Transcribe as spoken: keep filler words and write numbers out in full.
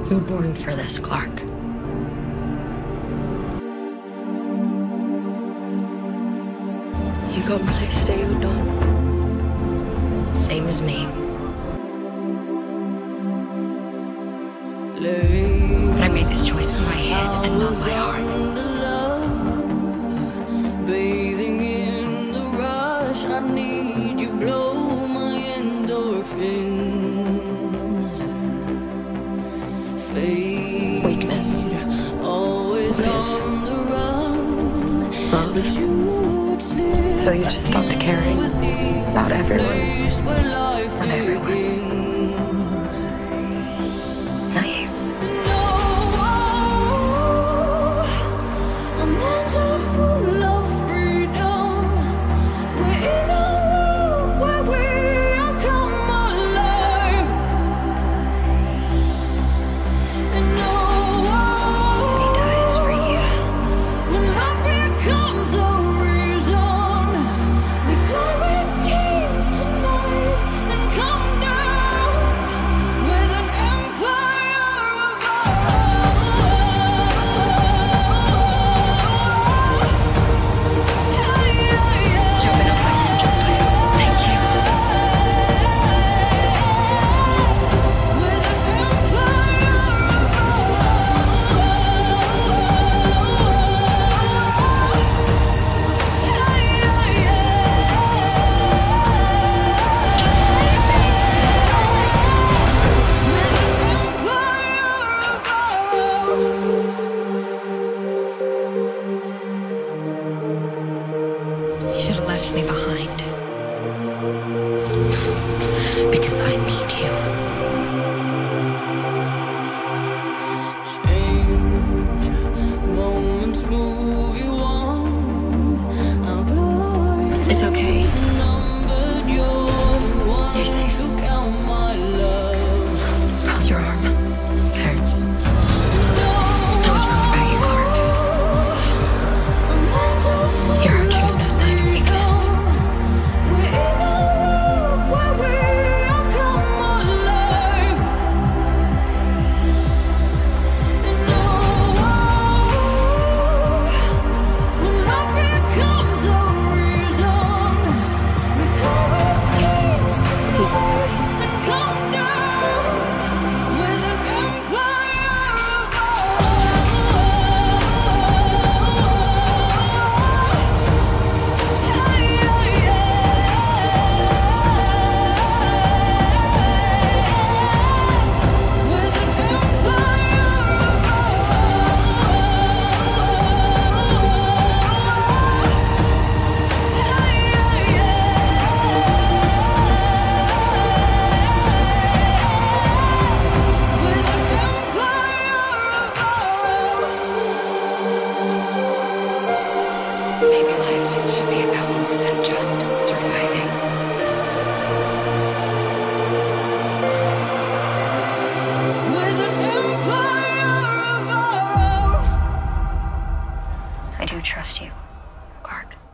You were born for this, Clark. You got a place to stay or not? Same as me. But I made this choice with my head and not my heart. Bathing in the rush, I need you, blow my endorphins. Fade, Weakness. always on the run. But you would slip So you just stopped caring about everyone place where life and everyone. begins. Not you. No, I'm not so full of freedom. We're in a world where we are come alive. And no, He dies for you. when love becomes the reason, we fly with kings tonight and come down with an empire of our own. Jumping up like a jump plate. Thank you. With an empire You should have left me behind. Because I need you. change, moments move you on. Our glory It's okay. is numbered. You're the one You're safe. to count my love. How's your arm? Hurts. I was wrong about you, Clark. I'm not so full Your heart shows no sign of weakness. We're in a world where we are come alive. And no, when love becomes the reason, we fly with kings tonight and come down with an empire of our Maybe life should be about more than just surviving. With an empire of our own. I do trust you, Clark.